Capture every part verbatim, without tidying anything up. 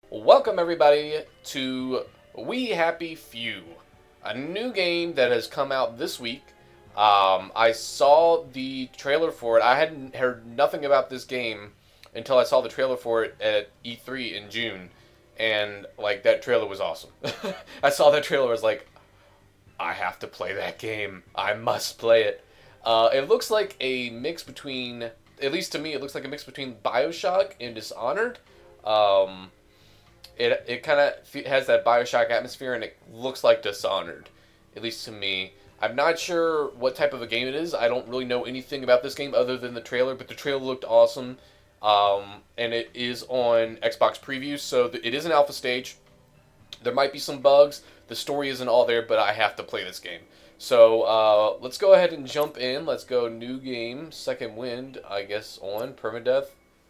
Welcome everybody to We Happy Few, a new game that has come out this week. Um, I saw the trailer for it. I hadn't heard nothing about this game until I saw the trailer for it at E three in June, and like that trailer was awesome. I saw that trailer, I was like, I have to play that game. I must play it. Uh, it looks like a mix between, at least to me, it looks like a mix between BioShock and Dishonored. Um, It it kind of has that BioShock atmosphere, and it looks like Dishonored, at least to me. I'm not sure what type of a game it is. I don't really know anything about this game other than the trailer, but the trailer looked awesome. Um, and it is on Xbox Preview, so it is an alpha stage. There might be some bugs. The story isn't all there, but I have to play this game. So uh, let's go ahead and jump in. Let's go new game, Second Wind, I guess, on permadeath.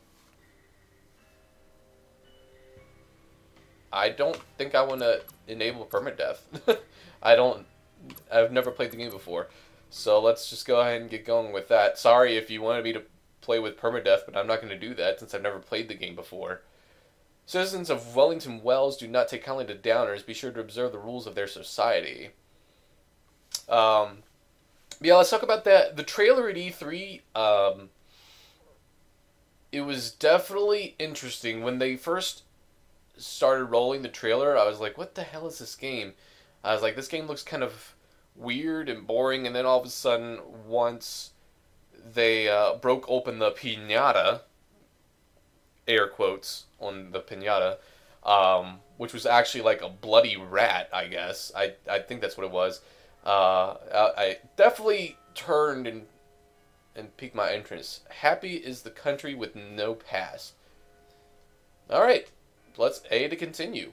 I don't think I want to enable permadeath. I don't. I've never played the game before, so let's just go ahead and get going with that. Sorry if you wanted me to play with permadeath, but I'm not going to do that since I've never played the game before. Citizens of Wellington Wells do not take kindly to downers. Be sure to observe the rules of their society. Um, yeah, let's talk about that. The trailer at E three. Um, it was definitely interesting when they first started rolling the trailer. I was like, what the hell is this game? I was like, this game looks kind of weird and boring, and then all of a sudden, once they uh, broke open the piñata, air quotes on the piñata, um, which was actually like a bloody rat, I guess. I, I think that's what it was. Uh, I, I definitely turned and, and piqued my interest. Happy is the country with no past. Alright. Let's A to continue.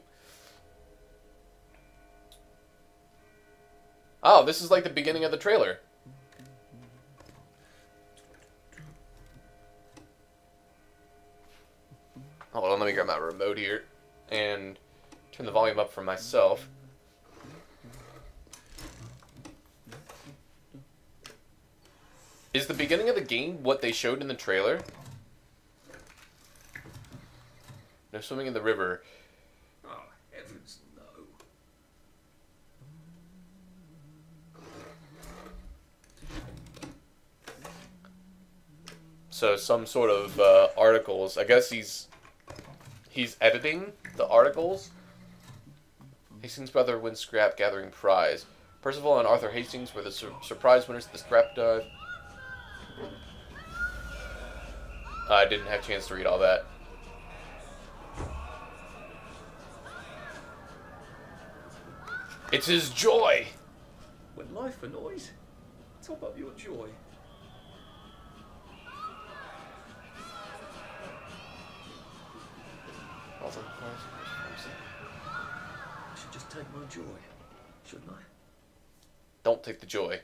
Oh, this is like the beginning of the trailer. Hold on, let me grab my remote here and turn the volume up for myself. Is the beginning of the game what they showed in the trailer? No swimming in the river. Oh, heavens, no. So some sort of uh, articles. I guess he's he's editing the articles. Hastings' brother wins scrap gathering prize. Percival and Arthur Hastings were the sur surprise winners of the scrap dive. I didn't have a chance to read all that. It's his joy! When life annoys, top up your joy. I should just take my joy, shouldn't I? Don't take the joy.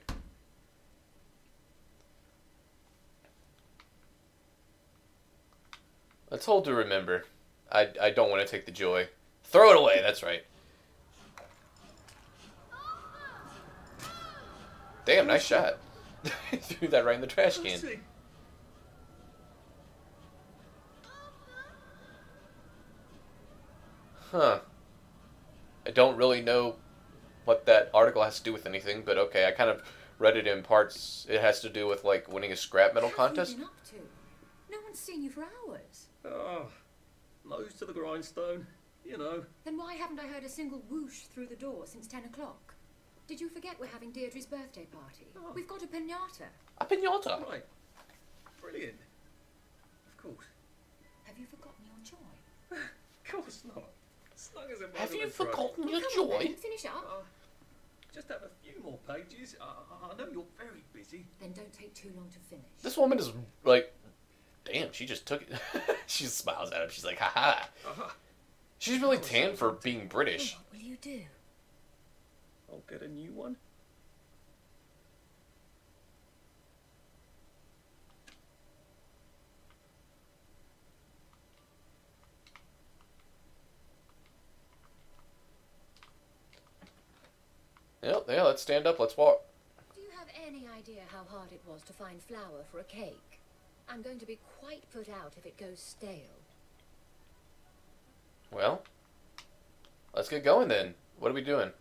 Let's hold to remember. I, I don't want to take the joy. Throw it away, that's right. Damn, nice shot. Threw that right in the trash can. Huh. I don't really know what that article has to do with anything, but okay, I kind of read it in parts. It has to do with, like, winning a scrap metal contest. What have you been up to? No one's seen you for hours. Oh, nose to the grindstone, you know. Then why haven't I heard a single whoosh through the door since ten o'clock? Did you forget we're having Deirdre's birthday party? Oh. We've got a piñata. A piñata? Right. Brilliant. Of course. Have you forgotten your joy? Of course not. Snug as a Have you mother of forgotten your Come on, joy? then, finish up. Uh, just have a few more pages. Uh, I know you're very busy. Then don't take too long to finish. This woman is like, damn, she just took it. She smiles at him. She's like, haha. Uh-huh. She's really tan for being British. What will you do? I'll get a new one. Yep, yeah, let's stand up, let's walk. Do you have any idea how hard it was to find flour for a cake? I'm going to be quite put out if it goes stale. Well, get going then. What are we doing?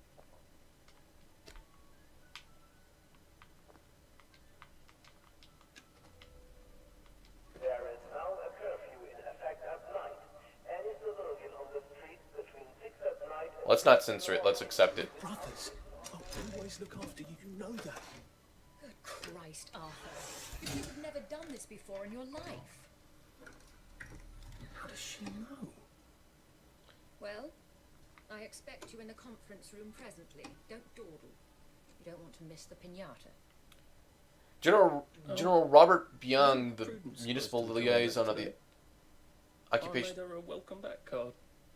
There is now a curfew in effect at night. Any civilian on the streets between six at night. Let's not censor it. Let's accept it. Brothers, I'll always look after you. You know that. Good Christ, Arthur. You've never done this before in your life. How does she know? Well, I expect you in the conference room presently. Don't dawdle. You don't want to miss the piñata. General Oh. General Robert Byung, the Prudence municipal supposed to be liaison coming of the back occupation. I made her a welcome back card.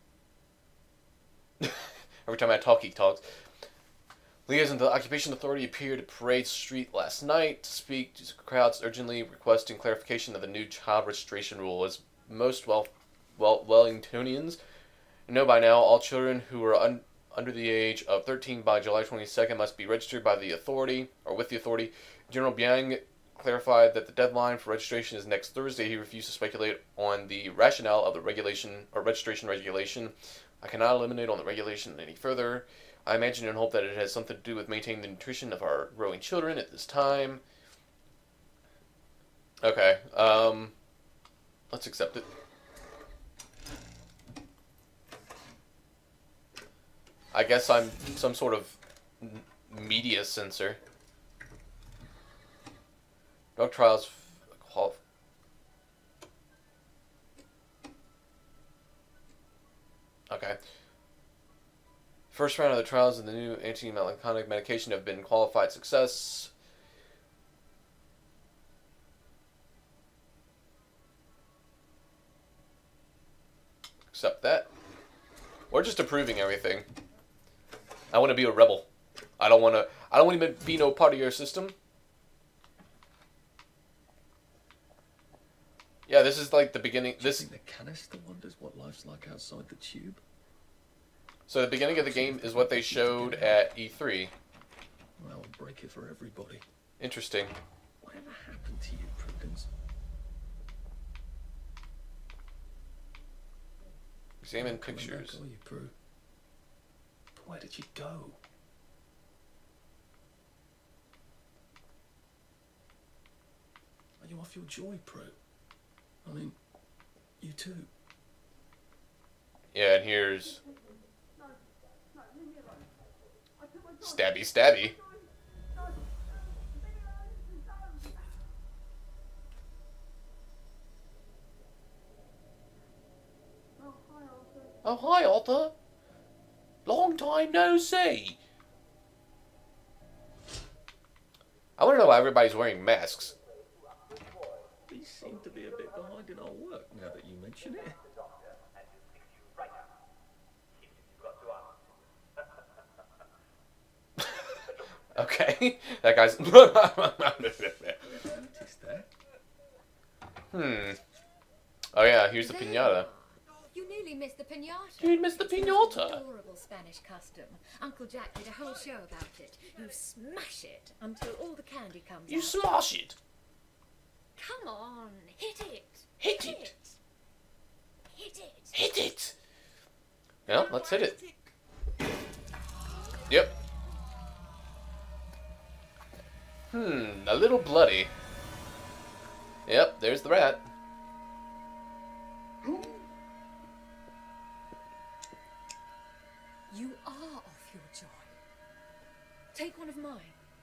Every time I talk, he talks. Liaison to the Occupation Authority appeared at Parade Street last night to speak to crowds urgently requesting clarification of the new child registration rule. As most well, well Wellingtonians know by now, all children who are un, under the age of thirteen by July twenty-second must be registered by the authority, or with the authority. General Byung clarified that the deadline for registration is next Thursday. He refused to speculate on the rationale of the regulation, or registration regulation. I cannot eliminate on the regulation any further. I imagine and hope that it has something to do with maintaining the nutrition of our growing children at this time. Okay, um, let's accept it. I guess I'm some sort of media censor. Drug trials qualif- Okay. First round of the trials of the new anti-melancholic medication have been qualified success. Accept that. We're just approving everything. I want to be a rebel. I don't want to. I don't want to be no part of your system. Yeah, this is like the beginning. Do you This think the canister wonders what life's like outside the tube? so the beginning of the game is what they showed at E three. That would break it for everybody. Interesting. Whatever happened to you, Prudence? Examine Not coming pictures. Back, are you, Prue? But where did you go? Are you off your joy, Prue? I mean, you too. Yeah, and here's stabby stabby. Oh, hi, Arthur. Long time no see. I want to know why everybody's wearing masks. These seem to be a bit behind in our work now that you mention it. Okay, that guy's... Noticed that? hmm. Oh yeah, here's the There you piñata. are. You nearly missed the piñata. You missed the It's an piñata. adorable Spanish custom. Uncle Jack did a whole show about it. You smash it until all the candy comes You out. smash it. Come on, hit it. Hit it. Hit it. Hit it. Yeah, let's hit it. Yep. Hmm, a little bloody. Yep, there's the rat. You are off your joy. Take one of mine.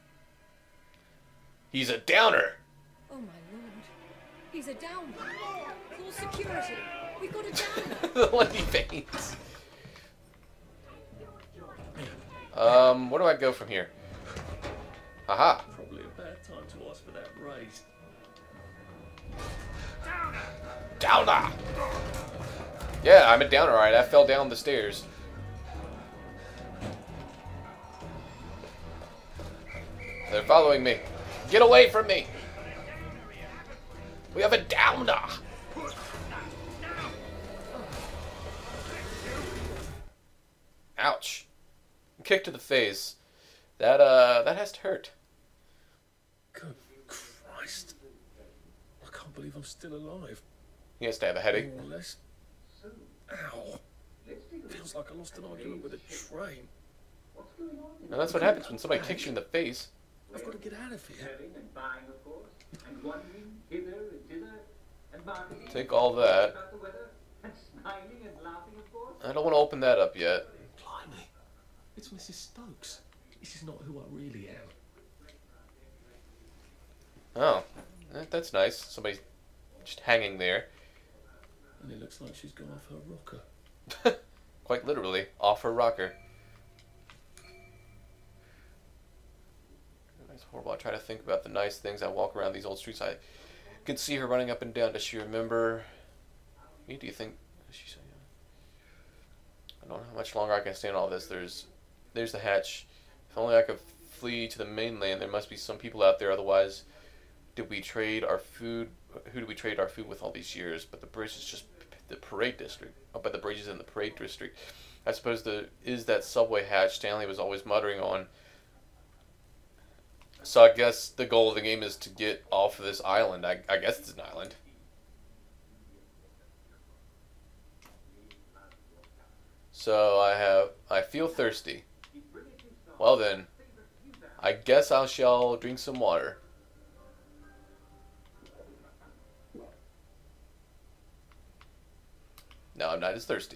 He's a downer. Oh my lord. He's a downer. Call security. We've got a downer. The lady faints. Um, where do I go from here? Aha. Probably a bad time to ask for that raise. Downer. Yeah, I'm a downer, alright. I fell down the stairs. They're following me. Get away from me. We have a downer. Ouch. Kick to the face. That, uh, that has to hurt. Good Christ. I can't believe I'm still alive. He has to have a headache. More or less. Ow. Feels like I lost an argument with a train. And that's what happens when somebody kicks you in the face. I've got to get out of here. Take all that. I don't want to open that up yet. Blimey, it's Missus Stokes. This is not who I really am. Oh, that- that's nice. Somebody's just hanging there. And it looks like she's gone off her rocker. Quite literally, off her rocker. It's horrible. I try to think about the nice things. I walk around these old streets. I can see her running up and down. Does she remember me? Do you think she's... I don't know how much longer I can stand all this. There's, there's the hatch. If only I could flee to the mainland. There must be some people out there. Otherwise, did we trade our food? Who did we trade our food with all these years? But the bridge is just the parade district. Oh, but the bridge is in the parade district. I suppose the is that subway hatch Stanley was always muttering on. So I guess the goal of the game is to get off of this island. I, I guess it's an island. So I have, I feel thirsty. Well then, I guess I shall drink some water. No, I'm not as thirsty.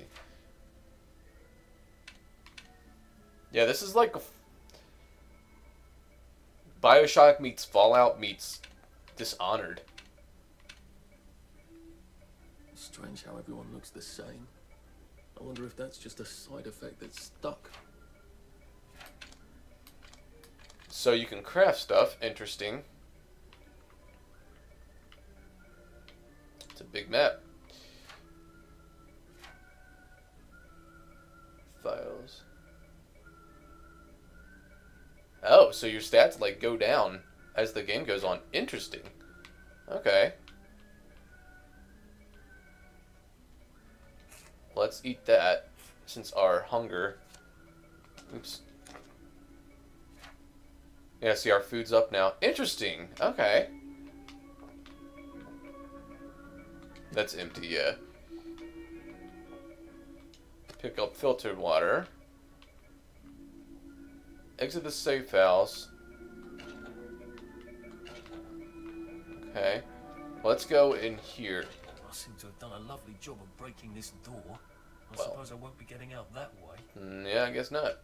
Yeah, this is like Bioshock meets Fallout meets Dishonored. Strange how everyone looks the same. I wonder if that's just a side effect that's stuck. So you can craft stuff. Interesting. It's a big map. Files. Oh, so your stats like go down as the game goes on. Interesting. Okay. Let's eat that since our hunger. Oops. Yeah, see our food's up now. Interesting. Okay. That's empty, yeah. Pick up filtered water. Exit the safe house. Okay. Let's go in here. I seem to have done a lovely job of breaking this door. I Well. suppose I won't be getting out that way. Mm, yeah, I guess not.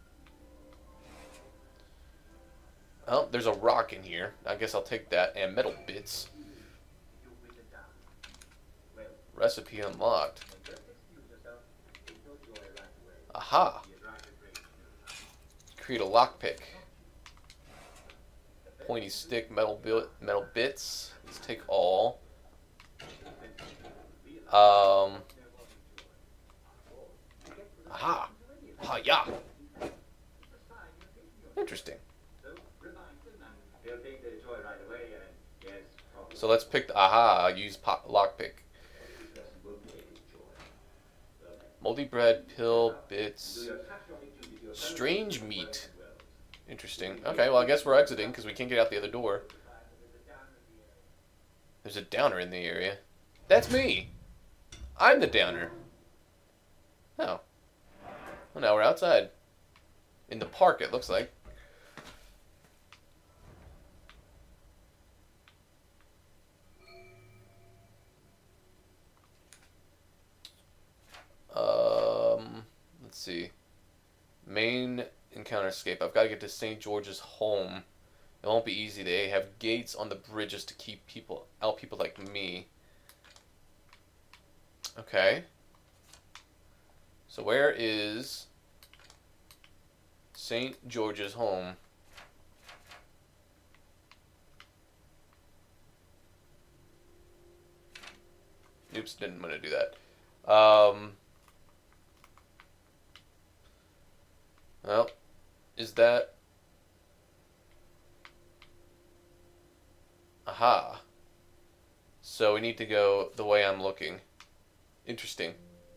Oh, there's a rock in here. I guess I'll take that. And metal bits. Recipe unlocked. Aha! Create a lockpick. Pointy stick, metal bit, metal bits. Let's take all. Um. Aha! Ha yeah! Interesting. So let's pick the aha. Use pop, lockpick. Moldy bread, pill, bits, strange meat. Interesting. Okay, well I guess we're exiting because we can't get out the other door. There's a downer in the area. That's me! I'm the downer. Oh. Well, now we're outside. In the park, it looks like. Um, let's see. Main encounter escape. I've got to get to Saint George's home. It won't be easy. They have gates on the bridges to keep people out. People like me. Okay. So where is Saint George's home? Oops, didn't want to do that. Um, well, is that... Aha. So we need to go the way I'm looking. Interesting.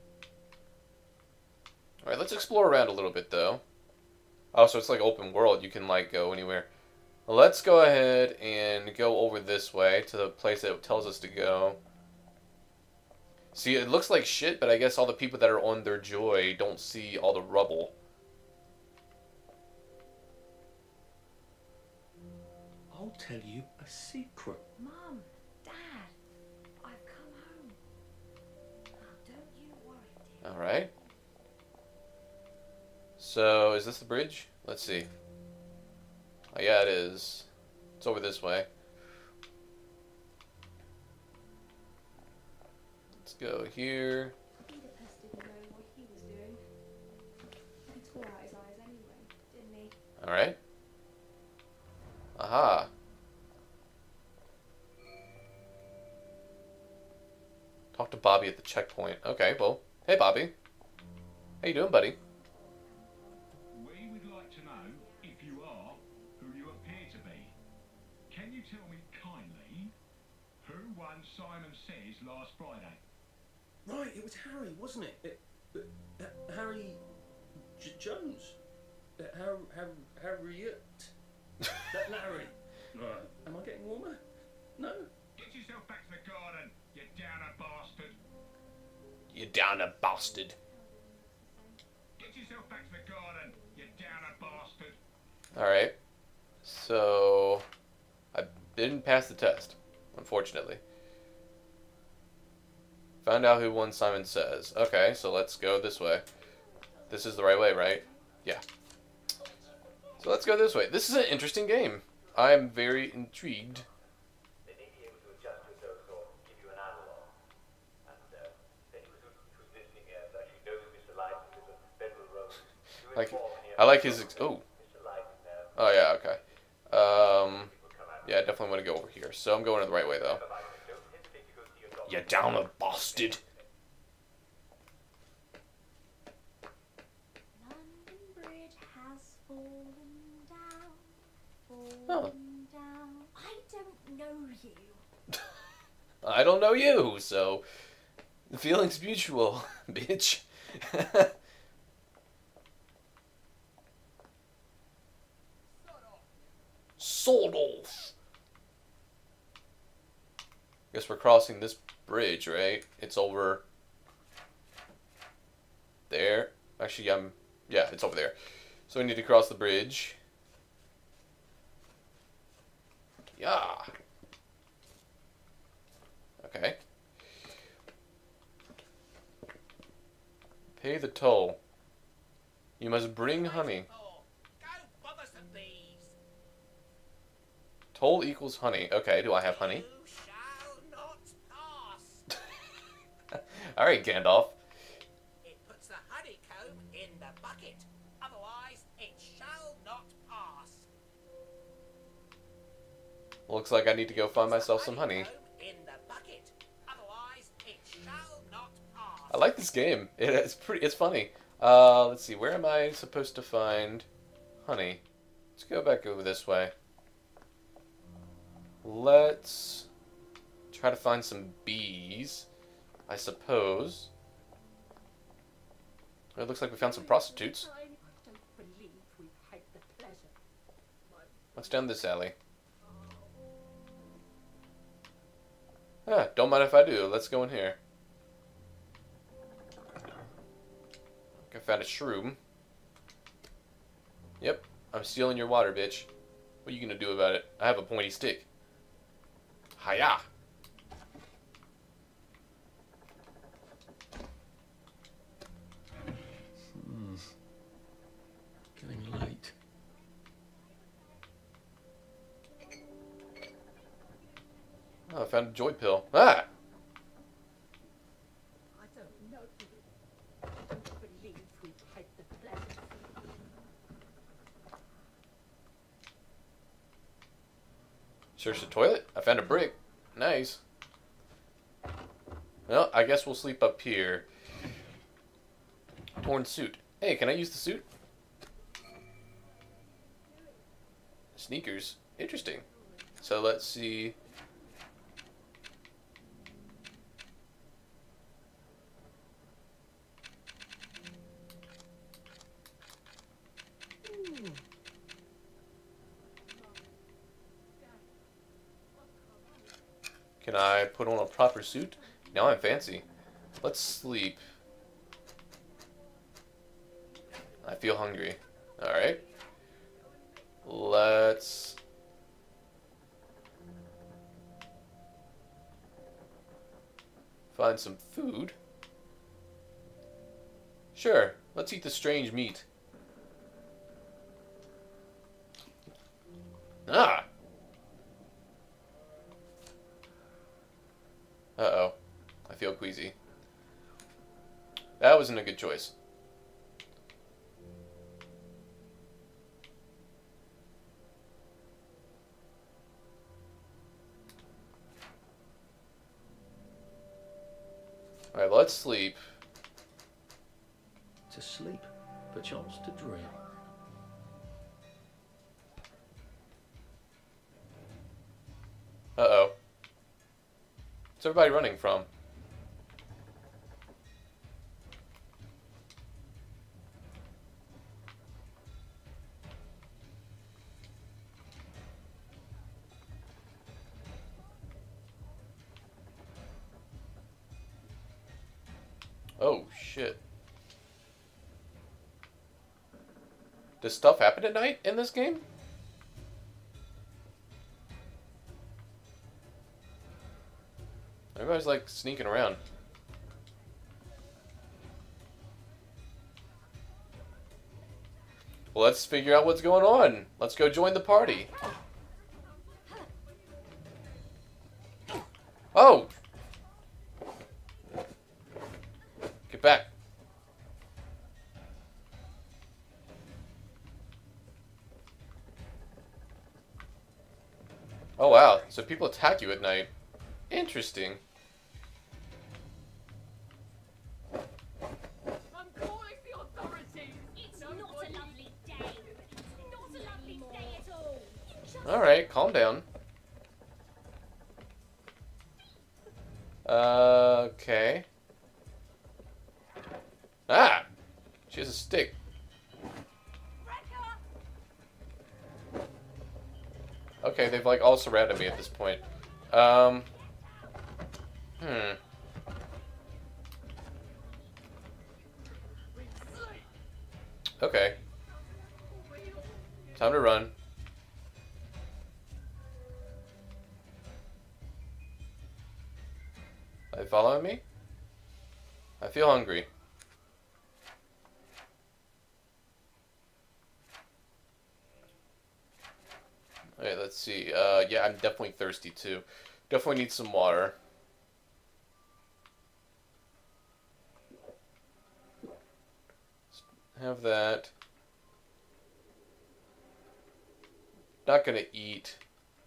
Alright, let's explore around a little bit, though. Oh, so it's like open world. You can, like, go anywhere. Well, let's go ahead and go over this way to the place that it tells us to go. See, it looks like shit, but I guess all the people that are on their joy don't see all the rubble. I'll tell you a secret. Mum, Dad, I've come home. Now, don't you worry, dear. Alright. So, is this the bridge? Let's see. Oh, yeah, it is. It's over this way. Let's go here. Oedipus didn't know what he was doing. He tore out his eyes anyway, didn't he? Alright. Aha. Talk to Bobby at the checkpoint. Okay, well, hey Bobby. How you doing, buddy? We would like to know if you are who you appear to be. Can you tell me kindly who won Simon Says last Friday? Right, it was Harry, wasn't it? it, it uh, Harry J Jones. Uh, Har Har Harriet. That Larry. Right. Am I getting warmer? No. Get yourself back to the garden, you downer bastard. You downer bastard. Get yourself back to the garden, you downer bastard. Alright. So, I didn't pass the test, unfortunately. Found out who won Simon Says. Okay, so let's go this way. This is the right way, right? Yeah. So let's go this way. This is an interesting game. I'm very intrigued. They may be able to adjust your dose or give you an analog. And uh, anyone who, who's listening here actually knows Mister Light is a Federal Road. Do Like, inform any of I like his. Ex oh. Mister Light uh, Oh yeah. Okay. Um. will come out. Yeah, I definitely want to go over here. So I'm going in the right way though. Bye-bye. Don't hesitate to go see your doctor. You downer bastard. London Bridge has fallen down, fallen Oh. down. I don't know you. I don't know you, so the feeling's mutual, bitch. Sort of. Guess we're crossing this bridge, right? It's over there. Actually, I'm. Yeah, it's over there. So we need to cross the bridge. Yeah. Okay. Pay the toll. You must bring honey. Go bother some bees. Toll equals honey. Okay, do I have honey? You shall not pass. Alright, Gandalf. It puts the honeycomb in the bucket. Otherwise, it shall not pass. Looks like I need to go find myself some honey. Honeycomb in the bucket. Otherwise, it shall not pass. I like this game. It, it's pretty. It's funny. Uh, let's see. Where am I supposed to find honey? Let's go back over this way. Let's try to find some bees, I suppose. It looks like we found some prostitutes. I don't believe we've had the pleasure. What's down this alley? Ah, don't mind if I do. Let's go in here. I found a shroom. Yep, I'm stealing your water, bitch. What are you gonna do about it? I have a pointy stick. Hiya! Hmm. Getting late. Oh, I found a joy pill. Ah! I don't know you. I don't believe we've had the pleasure. Search the toilet. I found a brick. Nice. Well, I guess we'll sleep up here. Torn suit. Hey, can I use the suit? Sneakers. Interesting. So let's see. Can I put on a proper suit? Now I'm fancy. let's sleep. I feel hungry. Alright. Let's... find some food. Sure, let's eat the strange meat. Ah! Uh-oh. I feel queasy. That wasn't a good choice. Alright, let's sleep. To sleep, perchance to dream. Uh-oh. What's everybody running from? Oh, shit. Does stuff happen at night in this game? Everybody's like sneaking around. Well, let's figure out what's going on. Let's go join the party. Oh! Get back. Oh wow, so people attack you at night. Interesting. I'm calling the authorities. It's not a lovely day. It's not a lovely day at all. You just Alright, calm down. Uh, okay. Ah! She has a stick. Okay, they've like all surrounded me at this point. Um. Hmm. Okay. Time to run. Are they following me? I feel hungry. Okay, let's see. Uh, yeah, I'm definitely thirsty too. Definitely need some water. Have that. Not gonna eat.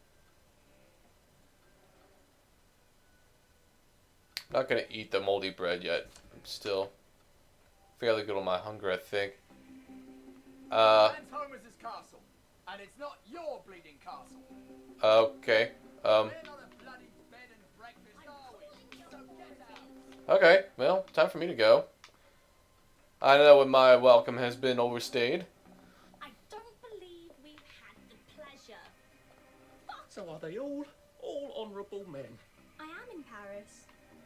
Not gonna eat the moldy bread yet. I'm still fairly good on my hunger, I think. Uh. Man's home is his castle, and it's not your bleeding castle. Okay. Um. We're not a bloody bed and breakfast, are we? So get out. Okay. Well, time for me to go. I know when my welcome has been overstayed. I don't believe we've had the pleasure. So are they all? All honourable men. I am in Paris.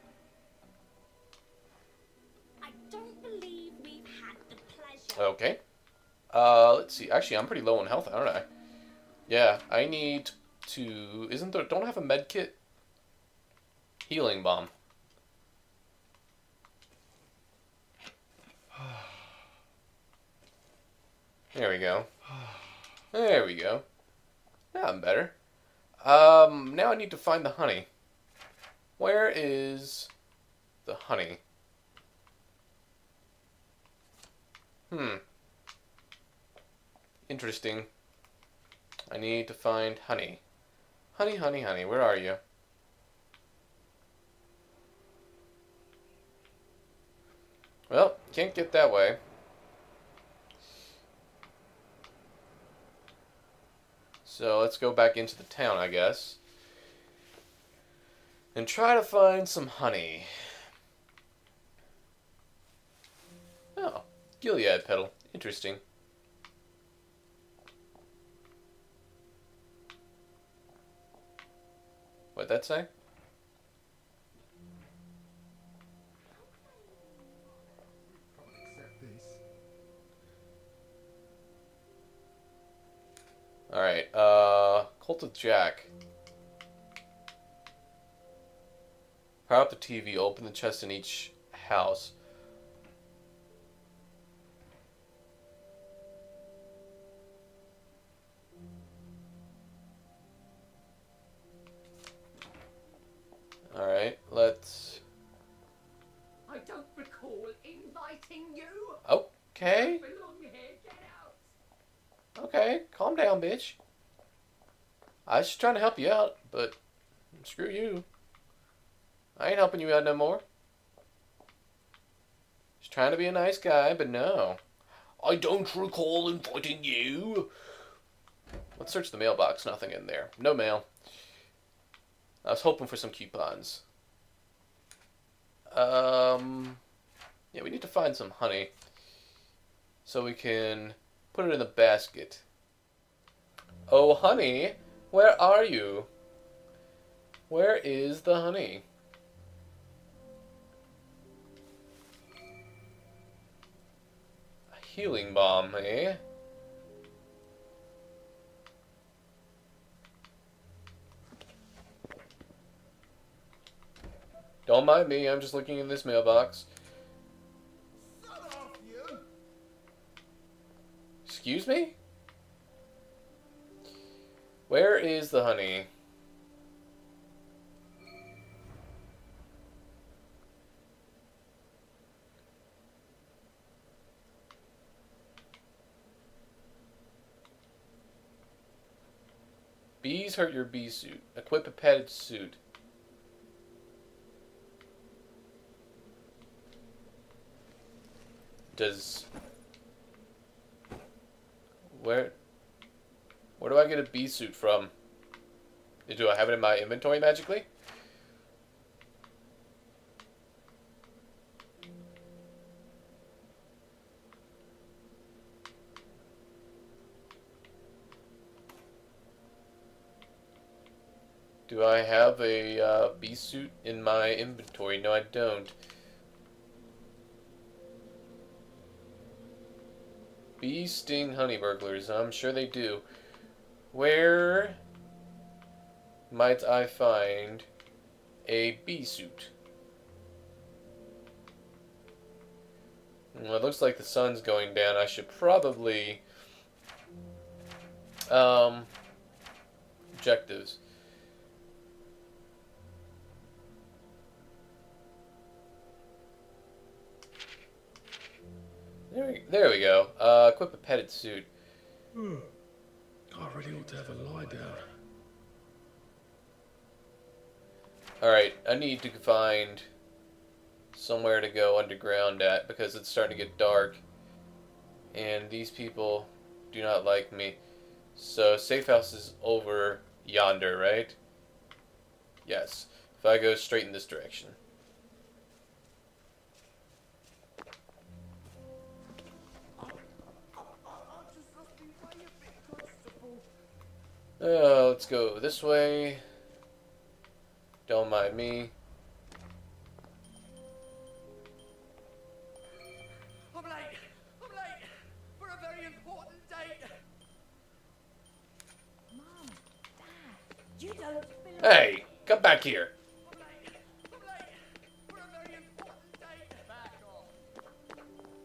I don't believe we've had the pleasure. Okay. Uh, let's see. Actually, I'm pretty low on health, aren't I? Yeah, I need to... Isn't there... Don't I have a med kit? Healing bomb. There we go. There we go. Now I'm better. Um, now I need to find the honey. Where is the honey? Hmm. Interesting. I need to find honey. Honey, honey, honey, where are you? Well, can't get that way. So let's go back into the town, I guess. And try to find some honey. Oh, Gilead petal. Interesting. What'd that say? Alright, uh, Cult of Jack. Power up the T V, open the chest in each house. Alright, let's... I don't recall inviting you. Okay. I belong here. Get out. Okay, calm down, bitch. I was just trying to help you out, but screw you. I ain't helping you out no more. Just trying to be a nice guy, but no. I don't recall inviting you. Let's search the mailbox. Nothing in there. No mail. I was hoping for some coupons. Um, yeah, we need to find some honey so we can put it in the basket. Oh, honey, where are you? Where is the honey? A healing balm, eh? Don't mind me, I'm just looking in this mailbox. Excuse me? Where is the honey? Bees hurt your bee suit. Equip a padded suit. Does... Where... Where do I get a bee suit from? Do I have it in my inventory magically? Do I have a uh, bee suit in my inventory? No, I don't. Bee sting honey burglars. I'm sure they do. Where might I find a bee suit? Well, it looks like the sun's going down. I should probably... Um... Objectives. There we, there we go. Uh, equip a padded suit. I really ought to have a lie down. Alright, I need to find somewhere to go underground at because it's starting to get dark. And these people do not like me. So, safe house is over yonder, right? Yes. If I go straight in this direction. Uh, let's go this way. Don't mind me. I'm late. I'm late for a very important date. Mum, Dad, you don't belong. Hey, come back here. I'm late. I'm late for a very important date. Back off.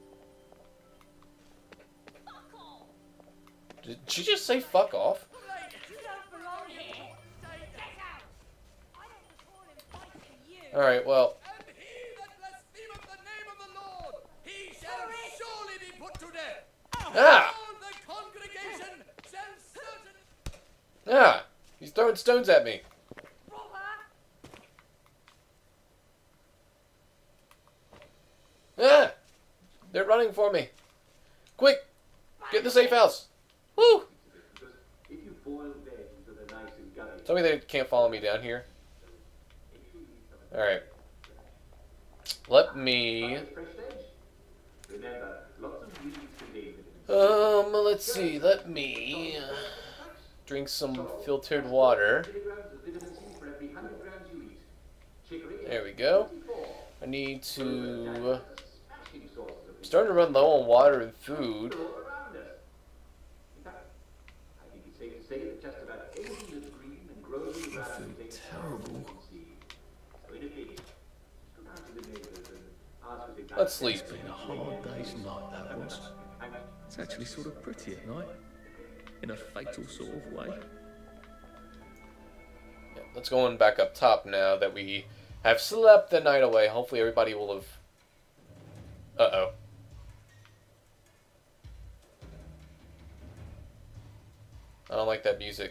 Fuck off. Did she just say fuck off? I'm late. You don't belong here. Date. Get out. I don't recall inviting you. Alright, well, And he that blasphemeth the name of the Lord, he shall surely be put to death. ah! All the congregation shall certainly... Ah! He's throwing stones at me. Robber. Ah! They're running for me. Quick! Get in the safe house. Woo! Because if you boil veggies so they're nice and gummy, Tell me they can't follow me down here. Alright. Let me... fresh veg. Remember, lots of weeds contain vitamins. Um, let's see. Let me... uh, drink some filtered water. Milligrams of vitamin C for every one hundred grams you eat. Chicory is There we go. twenty-four. I need to... Smashing sources of I'm starting to run low on water and food. all around us. In fact, I think it's safe to I feel terrible. Let's sleep. It's been a hard day's night, that was. It's actually sort of pretty at night. In a fatal sort of way. Yeah, let's go on back up top now that we have slept the night away. Hopefully everybody will have... Uh-oh. I don't like that music.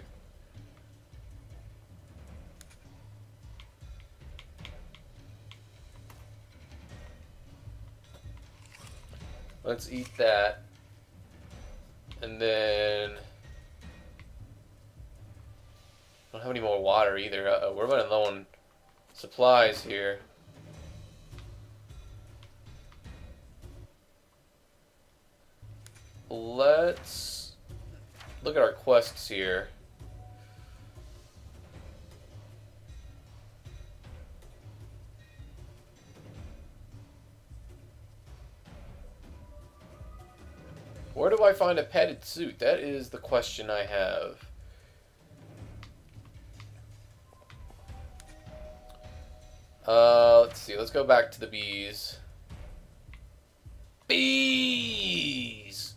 Let's eat that. And then... I don't have any more water either. Uh-oh, we're running low on supplies here. Let's look at our quests here. Where do I find a padded suit? That is the question I have. Uh, let's see. Let's go back to the bees. Bees!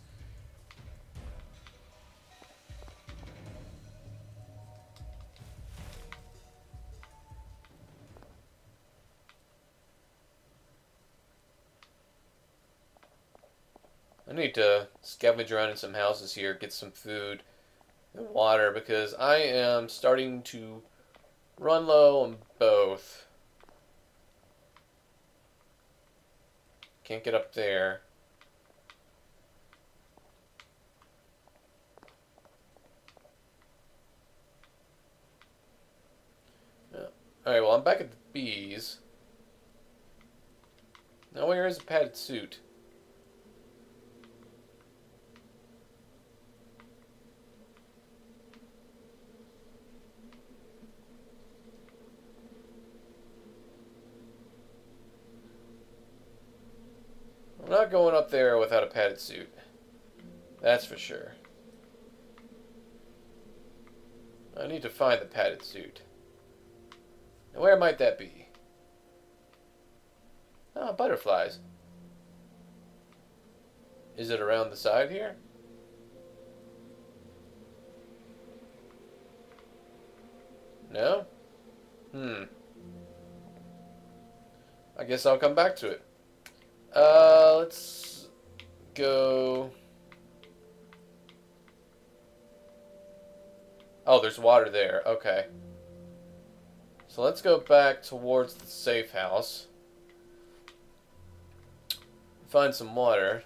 I need to scavenge around in some houses here, get some food and water, because I am starting to run low on both. Can't get up there. Yeah. Alright, well, I'm back at the bees. Now where is a padded suit? I'm not going up there without a padded suit. That's for sure. I need to find the padded suit. Now where might that be? Ah, butterflies. Is it around the side here? No? Hmm. I guess I'll come back to it. Uh, let's go... Oh, there's water there. Okay. So let's go back towards the safe house. Find some water.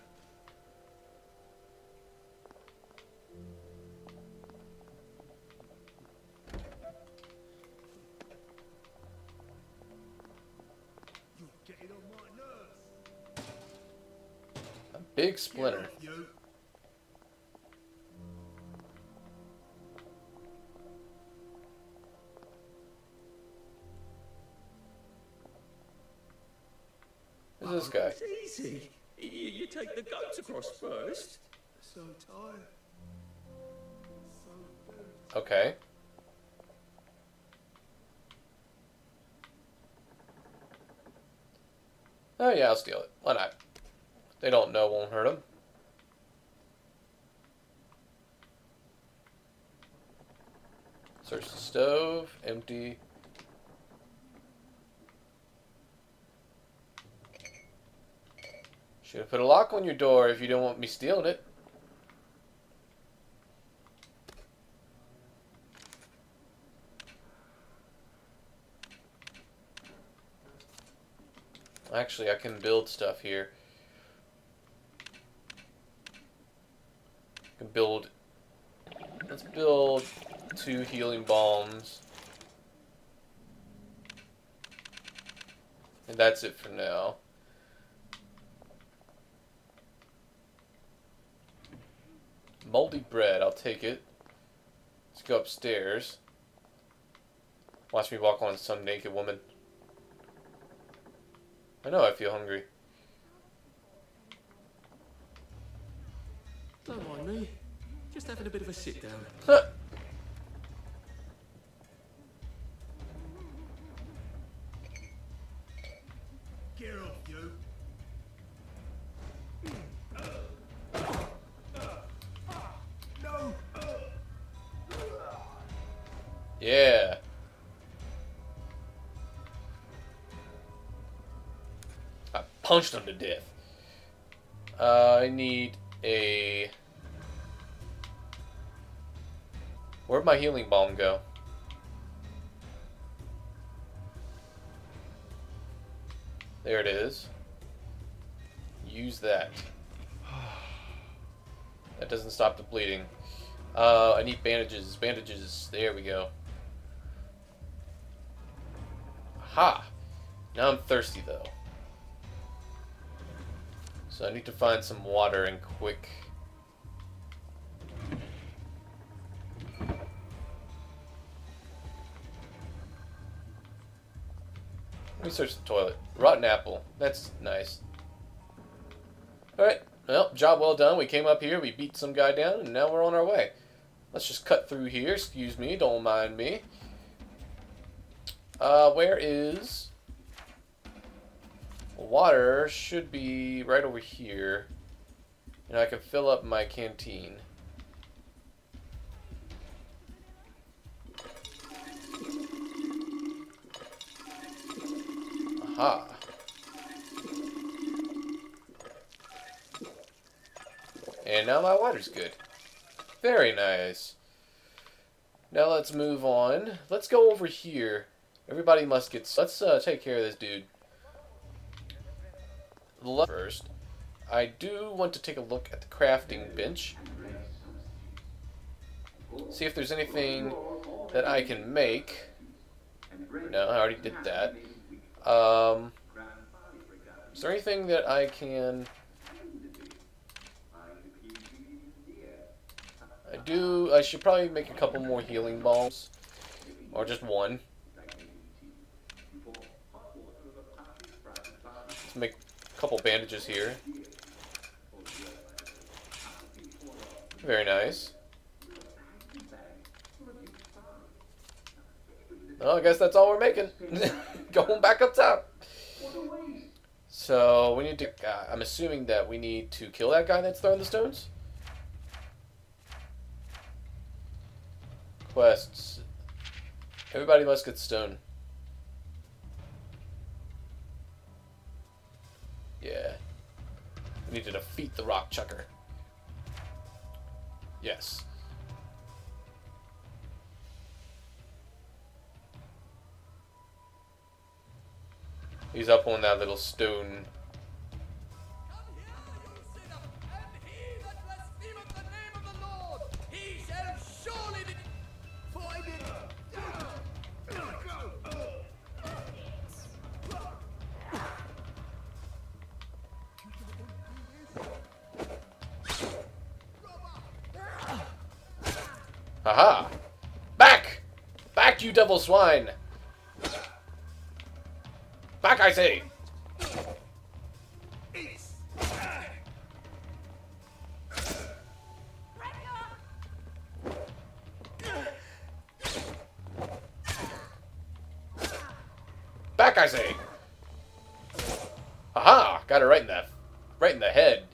A big splinter. Who's this guy? It's easy. You, you take the goats across first. So tired. So good. Okay. Oh yeah, I'll steal it. Why not? They don't know, won't hurt them. Search the stove. Empty. Should have put a lock on your door if you don't want me stealing it. Actually, I can build stuff here. I can build... Let's build two healing bombs. And that's it for now. Moldy bread, I'll take it. Let's go upstairs. Watch me walk on some naked woman. I know I feel hungry. Don't mind me. Just having a bit of a sit down. Huh. punched him to death. Uh, I need a... Where'd my healing balm go? There it is. Use that. That doesn't stop the bleeding. Uh, I need bandages. Bandages. There we go. Ha! Now I'm thirsty, though. So I need to find some water and quick. Let me search the toilet. Rotten apple. That's nice. Alright. Well, job well done. We came up here, we beat some guy down, and now we're on our way. Let's just cut through here. Excuse me. Don't mind me. Uh, where is... Water should be right over here. And I can fill up my canteen. Aha. And now my water's good. Very nice. Now let's move on. Let's go over here. Everybody must get... Let's uh, take care of this dude. First, I do want to take a look at the crafting bench. See if there's anything that I can make. No, I already did that. Um, is there anything that I can... I do... I should probably make a couple more healing balms. Or just one. Let's make a couple bandages here. Very nice. Well, I guess that's all we're making. Going back up top. So, we need to... Uh, I'm assuming that we need to kill that guy that's throwing the stones? Quests. Everybody must get stone. Yeah. We need to defeat the rock chucker. Yes. He's up on that little stone. Come here, you sinner, and he that blasphemeth the name of the Lord, he shall surely be... For I did... Haha! Back! Back, you devil swine! Back, I say! Back, I say! Haha! Got it right in the, right in the head.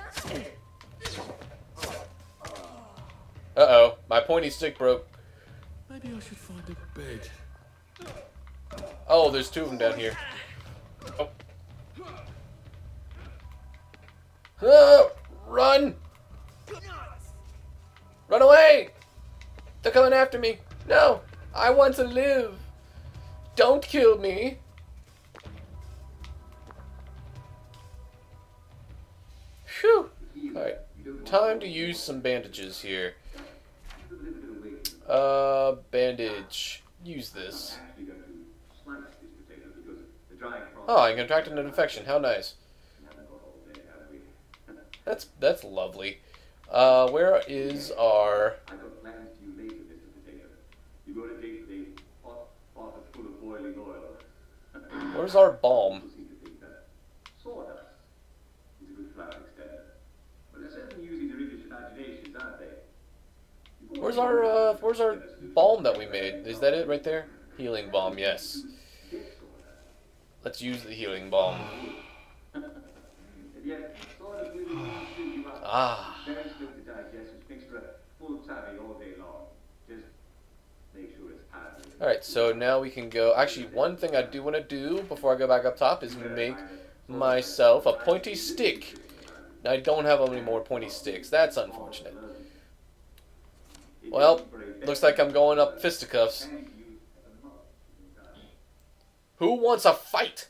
Uh-oh, my pointy stick broke. Maybe I should find a bed. Oh, there's two of them down here. Oh. Oh, run! Run away! They're coming after me. No, I want to live. Don't kill me. Phew. Alright, time to use some bandages here. Uh, bandage. Use this. Oh, I contracted an infection. How nice. That's that's lovely. Uh, where is our... Where's our balm? Where's our uh, where's our balm that we made? Is that it right there? Healing balm, yes. Let's use the healing balm. Ah. Alright, so now we can go... Actually, one thing I do want to do before I go back up top is make myself a pointy stick. I don't have any more pointy sticks. That's unfortunate. Well, looks like I'm going up fisticuffs. Who wants a fight?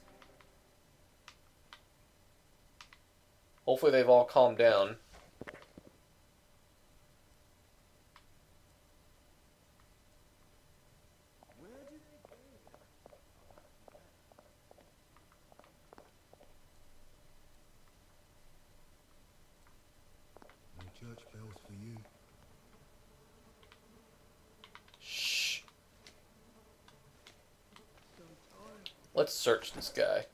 Hopefully they've all calmed down. No church bells for you. Shh. Let's search this guy.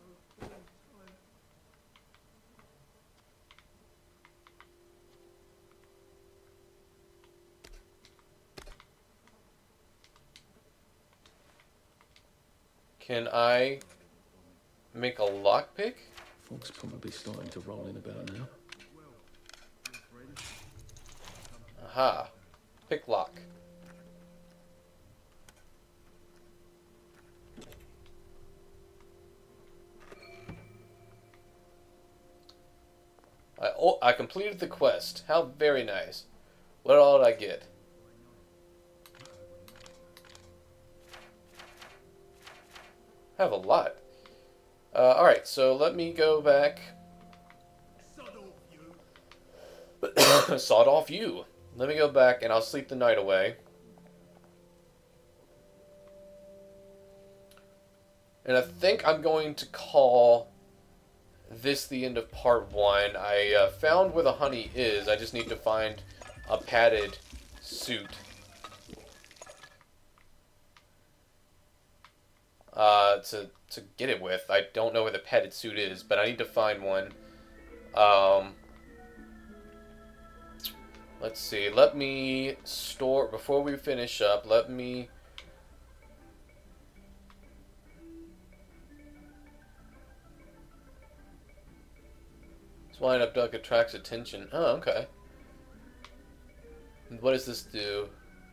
Can I make a lockpick? Fog's probably starting to roll in about now. Aha. Pick lock. I, oh, I completed the quest. How very nice. What all did I get? I have a lot. Uh, Alright, so let me go back. Sawed off you. Let me go back and I'll sleep the night away. And I think I'm going to call this the end of part one. I uh, found where the honey is. I just need to find a padded suit. Uh, to, to get it with. I don't know where the padded suit is, but I need to find one. Um, let's see. Let me store, before we finish up, let me... This wind-up duck attracts attention. Oh, okay. And what does this do?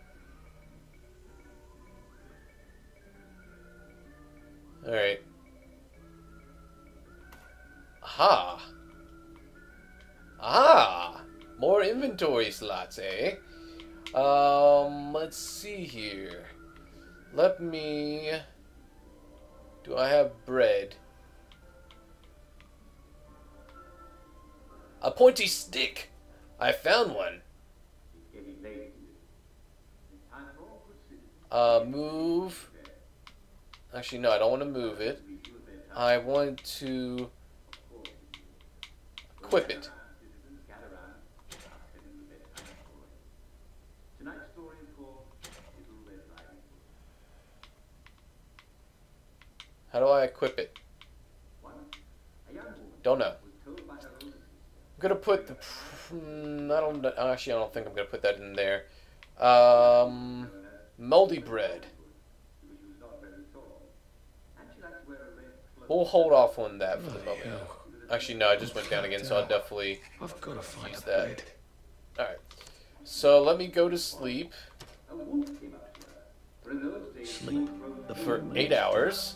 Alright. Aha! Ah! More inventory slots, eh? Um, let's see here. Let me... Do I have bread? A pointy stick! I found one. Uh, move... Actually, no, I don't want to move it. I want to equip it. How do I equip it? Don't know. I'm gonna put the... I don't... Actually, I don't think I'm gonna put that in there. Um... Moldy bread. We'll hold off on that for the moment. Actually, no, I just went down again, so I'll definitely I've got to find use a that. bed. Alright. So let me go to sleep Sleep. The for full eight moon. hours.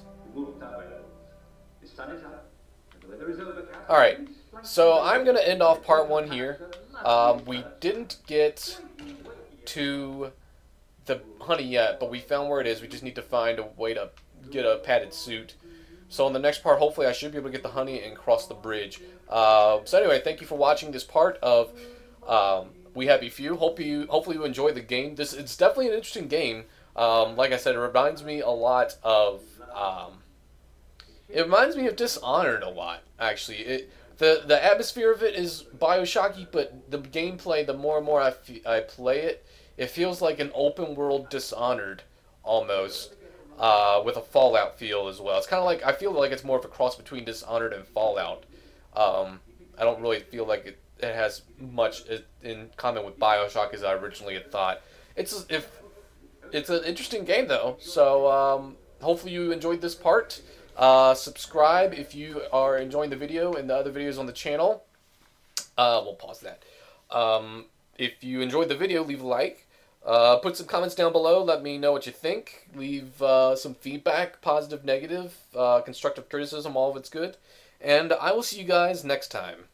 Alright. So I'm going to end off part one here. Um, we didn't get to the honey yet, but we found where it is. We just need to find a way to get a padded suit. So in the next part, hopefully I should be able to get the honey and cross the bridge. Uh, so anyway, thank you for watching this part of um, We Happy Few. Hope you, hopefully you enjoyed the game. This It's definitely an interesting game. Um, like I said, it reminds me a lot of... Um, it reminds me of Dishonored a lot, actually. It, the, the atmosphere of it is Bioshocky, but the gameplay, the more and more I, f I play it, it feels like an open world Dishonored, almost. Uh, with a Fallout feel as well. It's kind of like, I feel like it's more of a cross between Dishonored and Fallout. Um, I don't really feel like it, it has much in common with Bioshock as I originally had thought. It's if it's an interesting game though, so um, hopefully you enjoyed this part. Uh, subscribe if you are enjoying the video and the other videos on the channel. Uh, we'll pause that. Um, if you enjoyed the video, leave a like. Uh, put some comments down below. Let me know what you think. Leave uh, some feedback, positive, negative, uh, constructive criticism. All of it's good. And I will see you guys next time.